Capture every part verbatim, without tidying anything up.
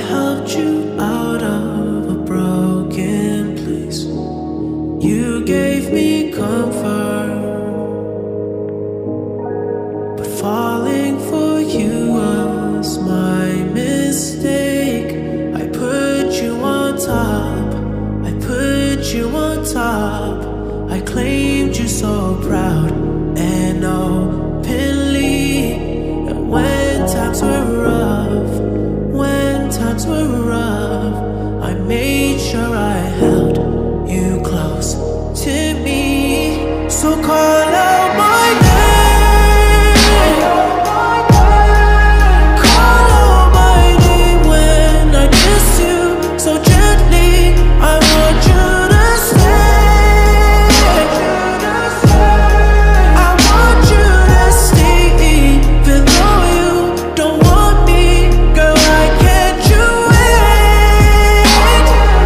helped you out of a broken place. You gave me comfort, but falling for you was my mistake. I put you on top, I put you on top. I claimed you so proud and openly. And when times were rough, when times were rough, I made sure I held you close to me. So call out my name, call out my name when I kiss you so gently. I want you to stay, I want you to stay, even though you don't want me. Girl, why can't you wait?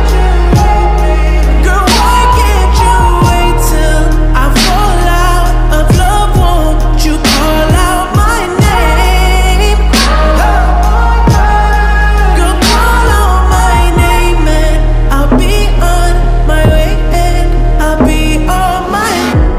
Girl, why can't you wait till I fall out of love? Won't you call out my name? Girl, call out my name and I'll be on my way and I'll be on my.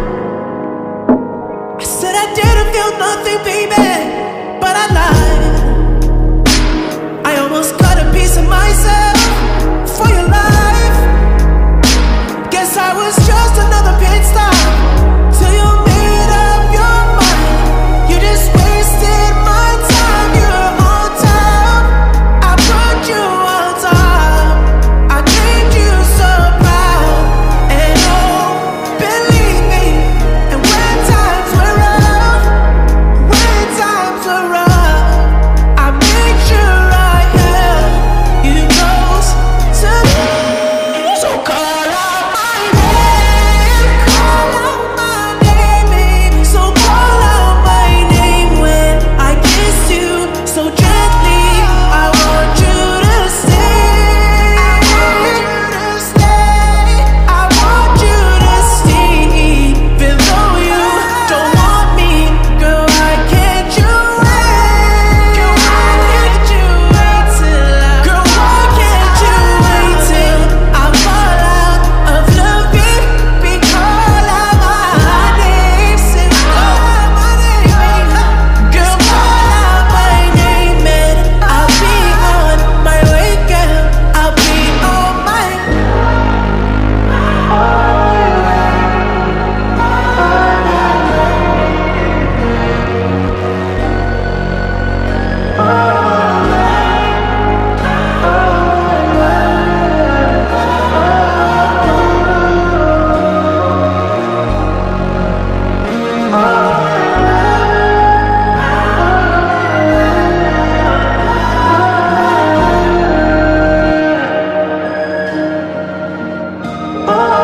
I said I didn't feel nothing, baby, but I lied. I almost got a piece of myself for your life. Guess I was just another pit stop till you made up your mind. You just wasted my time. You're on top, I put you on top. I claimed you so proud and oh, believe me. And when times were rough, when times were rough, I made sure I held you close to me. So call out my name, call out my name, baby. So call out my name when I kiss you so gently. I want you to stay, I want you to stay, I want you to stay, even though you don't want me. Girl, why can't you wait? Girl, why can't you wait till I? Girl, why can't you wait till I fall out of love? Baby, call out my name, say call out my name, baby. Girl, call out my name and I'll be on my way, girl. I'll be on my. Oh,